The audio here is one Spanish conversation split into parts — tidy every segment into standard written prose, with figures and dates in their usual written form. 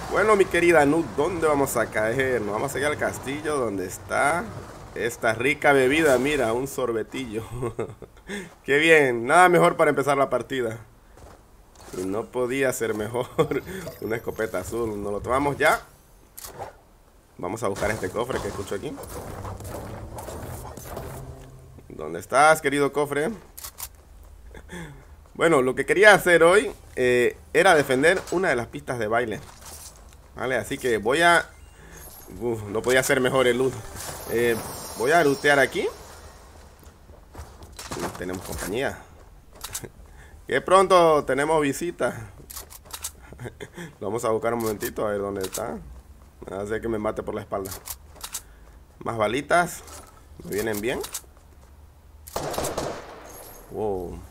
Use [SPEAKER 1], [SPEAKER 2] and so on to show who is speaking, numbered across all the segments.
[SPEAKER 1] Bueno, mi querida Nud, ¿dónde vamos a caer? Nos vamos a ir al castillo donde está esta rica bebida. Mira, un sorbetillo. Qué bien, nada mejor para empezar la partida. Y no podía ser mejor. Una escopeta azul. Nos lo tomamos ya. Vamos a buscar este cofre que escucho aquí. ¿Dónde estás, querido cofre? Bueno, lo que quería hacer hoy era defender una de las pistas de baile. Vale, así que voy a... no podía ser mejor el loot. Voy a lootear aquí. Tenemos compañía. Que pronto tenemos visita. Vamos a buscar un momentito a ver dónde está. Hace que me mate por la espalda. Más balitas. Me vienen bien. Wow.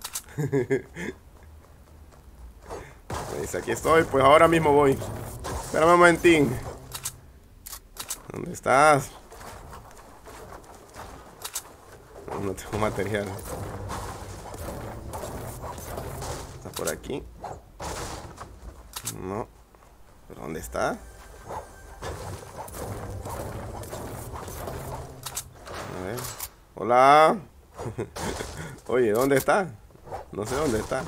[SPEAKER 1] Me dice, aquí estoy. Pues ahora mismo voy. Espérame un momentín. ¿Dónde estás? No tengo material. ¿Está por aquí? No. ¿Pero dónde está? A ver. Hola. Oye, ¿dónde está? No sé dónde está.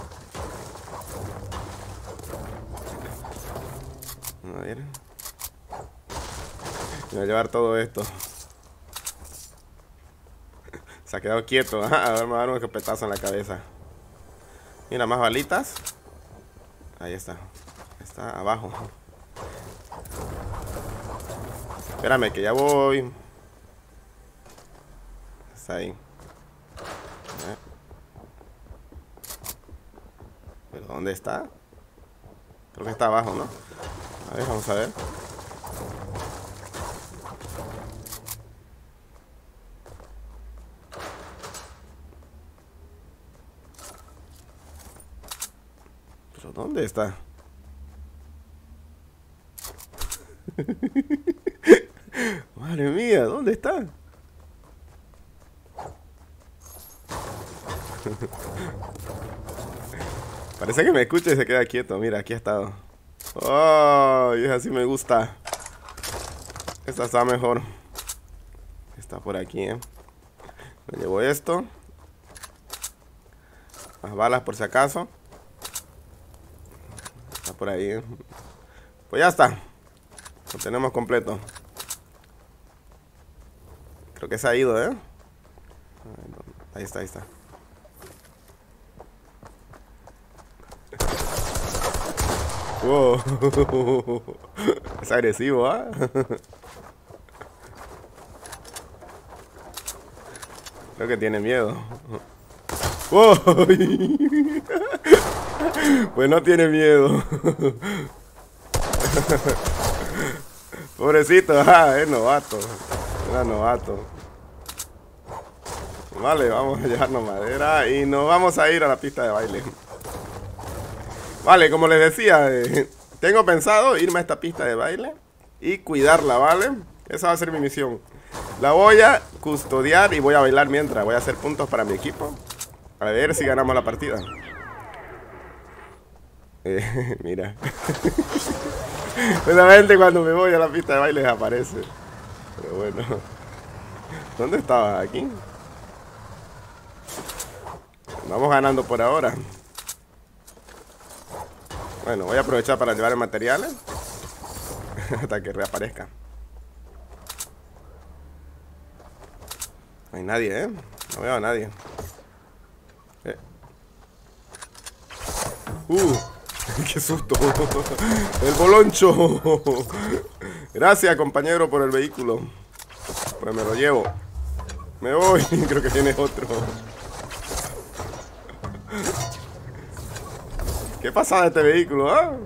[SPEAKER 1] A ver. Me voy a llevar todo esto. Se ha quedado quieto. A ver, me va a dar un escopetazo en la cabeza. Mira, más balitas. Ahí está. Está abajo. Espérame, que ya voy. Está ahí. ¿Pero dónde está? Creo que está abajo, ¿no? A ver, vamos a ver. ¿Pero dónde está? Madre mía, ¿dónde está? Parece que me escucha y se queda quieto. Mira, aquí ha estado. Oh, y así me gusta. Esta está mejor. Está por aquí, Me llevo esto. Más balas por si acaso. Está por ahí, Pues ya está. Lo tenemos completo. Creo que se ha ido, Ahí está, ahí está. Wow. Es agresivo, Creo que tiene miedo. Wow. Pues no tiene miedo. Pobrecito, es novato. Era novato. Vale, vamos a llevarnos madera y nos vamos a ir a la pista de baile. Vale, como les decía, tengo pensado irme a esta pista de baile y cuidarla, ¿vale? Esa va a ser mi misión. La voy a custodiar y voy a bailar mientras. Voy a hacer puntos para mi equipo. A ver si ganamos la partida. Mira. Justamente cuando me voy a la pista de baile desaparece. Pero bueno. ¿Dónde estabas? ¿Aquí? Vamos ganando por ahora. Bueno, voy a aprovechar para llevar el material hasta que reaparezca. No hay nadie, No veo a nadie. ¡Qué susto! ¡El boloncho! Gracias, compañero, por el vehículo. Pues me lo llevo. Me voy. Creo que tienes otro. ¿Qué pasa de este vehículo,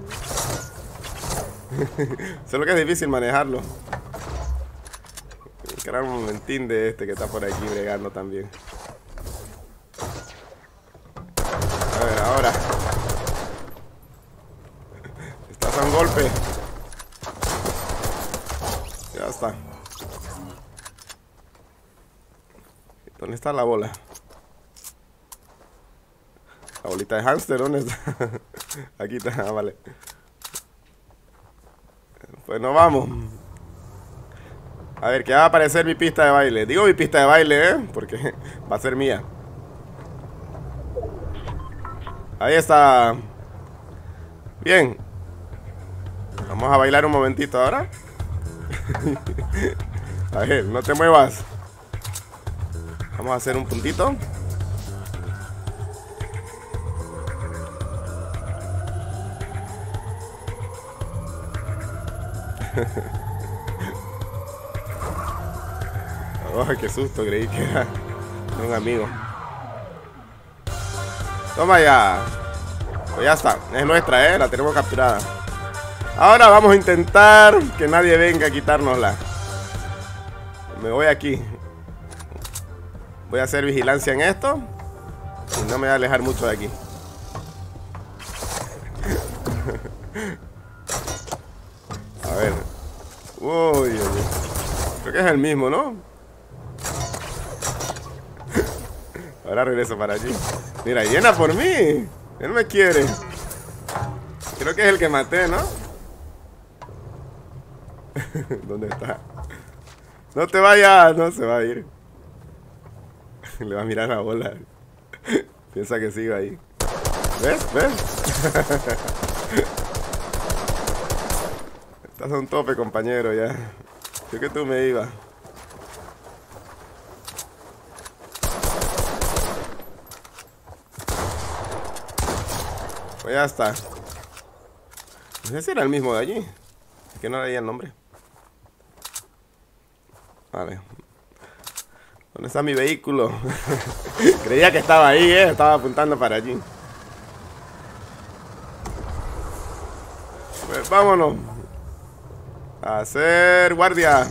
[SPEAKER 1] Solo que es difícil manejarlo. Era un momentín de este que está por aquí bregando también. A ver, ahora. Estás a un golpe. Ya está. ¿Dónde está la bola? La bolita de hámster, ¿dónde está? Aquí está, vale. Pues nos vamos. A ver, que va a aparecer mi pista de baile. Digo mi pista de baile, porque va a ser mía. Ahí está. Bien. Vamos a bailar un momentito ahora. A ver, no te muevas. Vamos a hacer un puntito. Oh, qué susto, creí que era un amigo. Toma ya. Pues ya está, es nuestra, la tenemos capturada. Ahora vamos a intentar que nadie venga a quitárnosla. Me voy aquí. Voy a hacer vigilancia en esto y no me voy a alejar mucho de aquí. A ver. Uy, Dios mío. Creo que es el mismo, ¿no? Ahora regreso para allí. Mira, llena por mí. Él me quiere. Creo que es el que maté, ¿no? ¿Dónde está? No te vayas. No se va a ir. Le va a mirar la bola. Piensa que sigo ahí. ¿Ves? ¿Ves? Estás a un tope, compañero, ya. Yo que tú me ibas. Pues ya está. No sé si era el mismo de allí. Es que no leía el nombre. Vale. ¿Dónde está mi vehículo? Creía que estaba ahí, estaba apuntando para allí. Pues vámonos. A hacer guardia.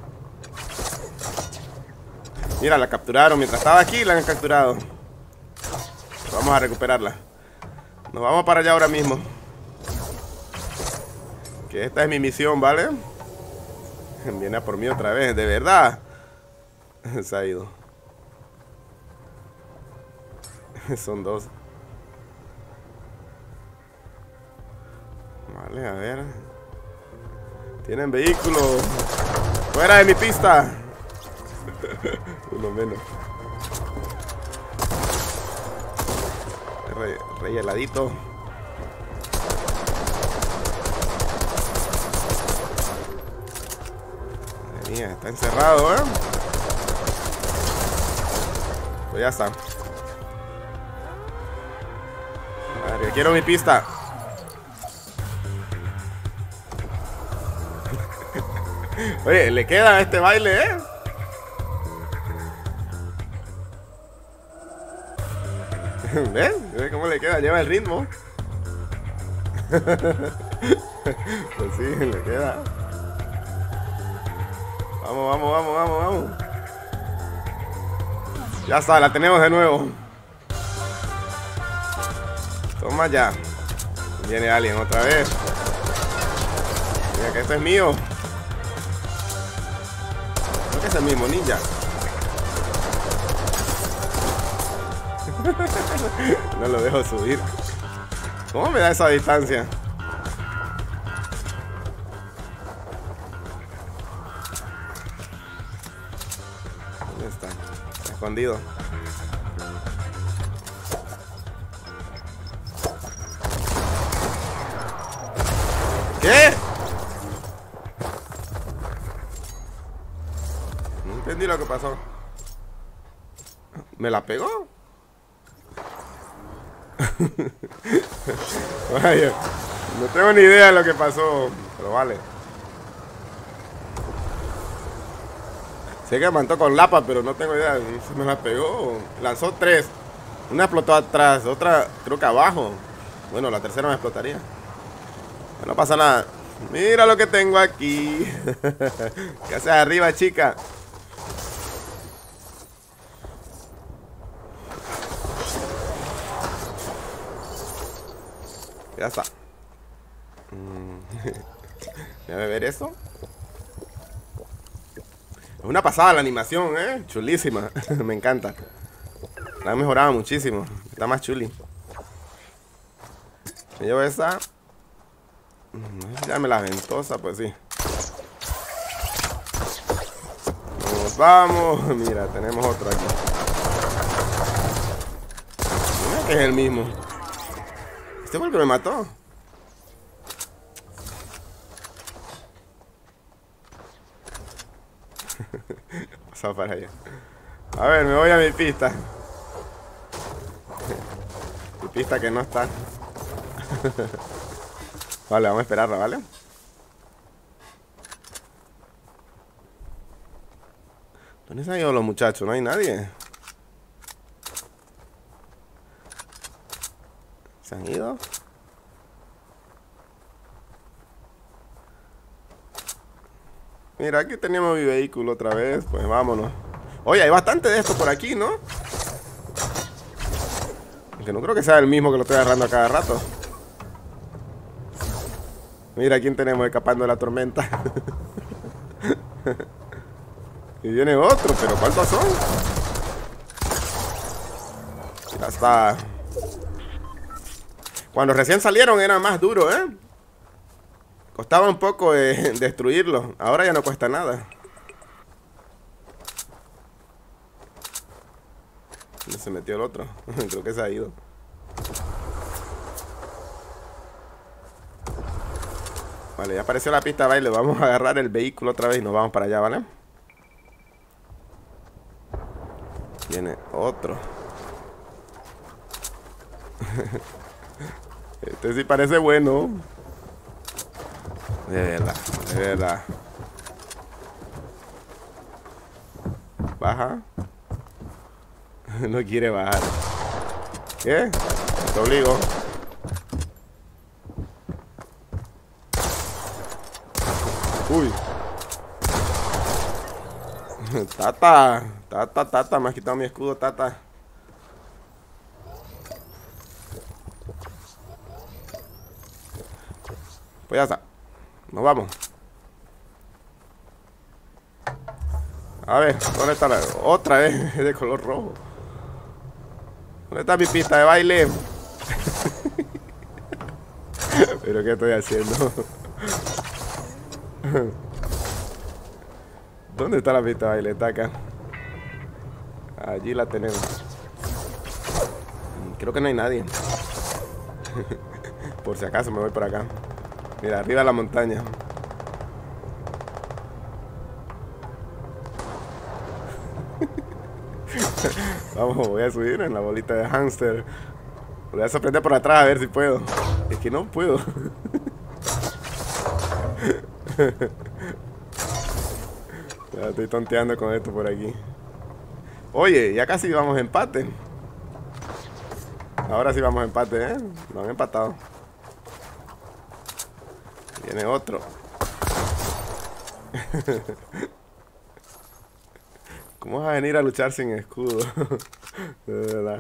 [SPEAKER 1] Mira, la capturaron. Mientras estaba aquí, la han capturado. Vamos a recuperarla. Nos vamos para allá ahora mismo. Que esta es mi misión, ¿vale? Viene a por mí otra vez, de verdad. Se ha ido. Son dos. Vale, a ver. Tienen vehículo. Fuera de mi pista. Uno menos. Rey heladito. Madre mía, está encerrado, Pues ya está. A ver, quiero mi pista. Oye, le queda este baile, ¿Ves? ¿Ves cómo le queda? Lleva el ritmo. Pues sí, le queda. Vamos, vamos, vamos, vamos, vamos. Ya está, la tenemos de nuevo. Toma ya. Viene alguien otra vez. Mira que esto es mío. Creo que es el mismo ninja. No lo dejo subir. ¿Cómo me da esa distancia? ¿Dónde está? Está escondido. ¿Qué? No entendí lo que pasó. ¿Me la pegó? Vaya, no tengo ni idea de lo que pasó, pero vale. Sé que mandó con lapa, pero no tengo idea. Se me la pegó. Lanzó tres. Una explotó atrás, otra creo que abajo. Bueno, la tercera me explotaría. No pasa nada. Mira lo que tengo aquí. ¿Qué haces arriba, chica? Ya está. Déjame ver eso. Es una pasada la animación, chulísima. Me encanta. La han mejorado muchísimo. Está más chuli. Me llevo esa. Dame la ventosa, pues sí. Nos vamos. Mira, tenemos otro aquí. Mira que es el mismo. Este fue el que me mató. Pasado para allá. A ver, me voy a mi pista. Mi pista que no está. Vale, vamos a esperarla, ¿vale? ¿Dónde se han ido los muchachos? No hay nadie. ¿Se han ido? Mira, aquí teníamos mi vehículo otra vez. Pues vámonos. Oye, hay bastante de esto por aquí, ¿no? Aunque no creo que sea el mismo que lo estoy agarrando a cada rato. Mira quién tenemos escapando de la tormenta. Y viene otro, pero ¿cuántos son? Ya está. Cuando recién salieron era más duro, ¿eh? Costaba un poco destruirlo. Ahora ya no cuesta nada. ¿Dónde se metió el otro? Creo que se ha ido. Vale, ya apareció la pista de baile. Vamos a agarrar el vehículo otra vez y nos vamos para allá, ¿vale? Viene otro. Este sí parece bueno. De verdad, de verdad. Baja. No quiere bajar. ¿Qué? Te obligo. Uy. Tata. Tata. Me has quitado mi escudo, Tata. Pues ya está. Nos vamos. A ver, ¿dónde está la otra vez? De color rojo. ¿Dónde está mi pista de baile? ¿Pero qué estoy haciendo? ¿Dónde está la pista de baile? Está acá. Allí la tenemos. Creo que no hay nadie. Por si acaso me voy por acá. Mira, arriba de la montaña. Vamos, voy a subir en la bolita de hámster. Voy a sorprender por atrás a ver si puedo. Es que no puedo. Ya estoy tonteando con esto por aquí. Oye, ya casi vamos a empate. Ahora sí vamos a empate, ¿eh? Nos han empatado. Viene otro. ¿Cómo vas a venir a luchar sin escudo? De verdad.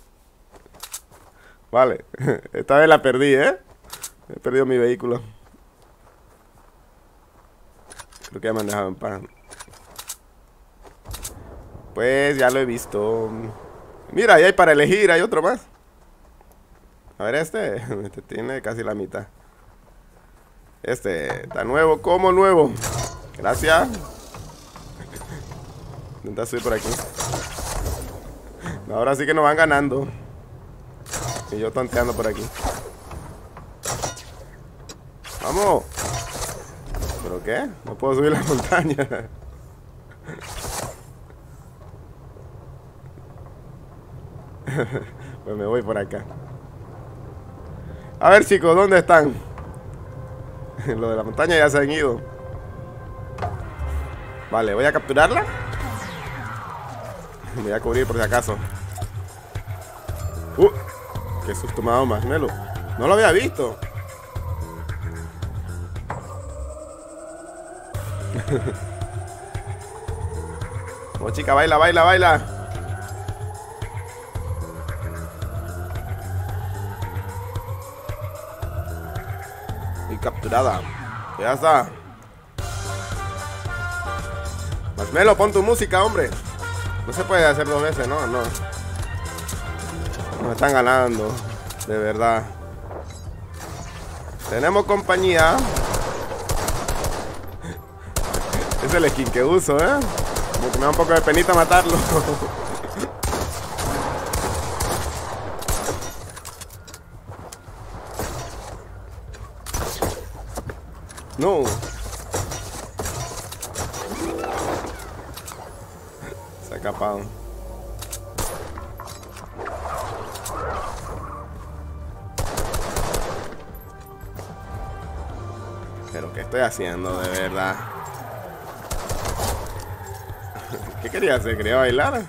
[SPEAKER 1] Vale. Esta vez la perdí, ¿eh? He perdido mi vehículo. Creo que ya me han dejado en paz. Pues ya lo he visto. Mira, ahí hay para elegir, hay otro más. A ver este tiene casi la mitad. Este está nuevo, como nuevo. Gracias. Intenta subir por aquí. Ahora sí que nos van ganando. Y yo tonteando por aquí. ¡Vamos! ¿Pero qué? No puedo subir la montaña. Pues me voy por acá. A ver, chicos, ¿dónde están? Lo de la montaña ya se han ido. Vale, voy a capturarla. Me voy a cubrir por si acaso. Qué susto me ha dado Marshmello. No lo había visto. Vamos, chica, baila, baila, baila. Y capturada. Ya está. Marshmello, pon tu música, hombre. No se puede hacer dos veces, no, no. Nos están ganando, de verdad. Tenemos compañía. Es el skin que uso, Como que me da un poco de penita matarlo. No. Se ha escapado. Pero ¿qué estoy haciendo de verdad? ¿Qué quería hacer? ¿Quería bailar?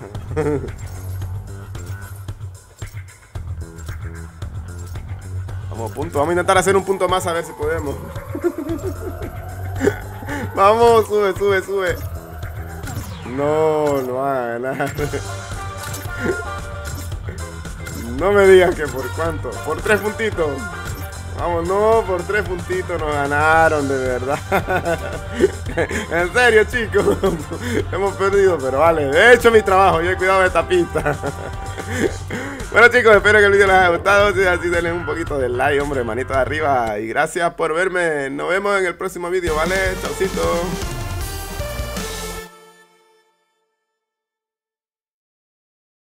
[SPEAKER 1] Vamos, punto. Vamos a intentar hacer un punto más a ver si podemos. Vamos, sube, sube, sube. No, no va a ganar. No me digas que por cuánto. Por 3 puntitos. Vamos, no, por 3 puntitos nos ganaron, de verdad. En serio, chicos. Hemos perdido, pero vale. He hecho mi trabajo, yo he cuidado de esta pista. Bueno, chicos, espero que el video les haya gustado. Si es así, denle un poquito de like, hombre, manito de arriba. Y gracias por verme. Nos vemos en el próximo video, ¿vale? Chaucito.